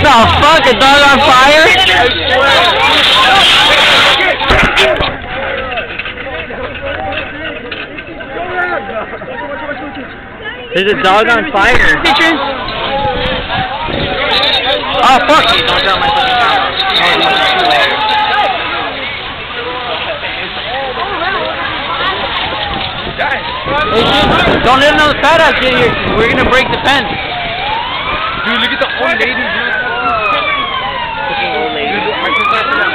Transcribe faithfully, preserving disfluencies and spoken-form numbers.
The fuck? A dog on fire? There's a dog on fire. Pictures. Oh fuck! Don't drop my fucking camera. Hey, don't let another fat ass get here. We're gonna break the fence. Dude, look at the old lady, dude. Fucking old lady.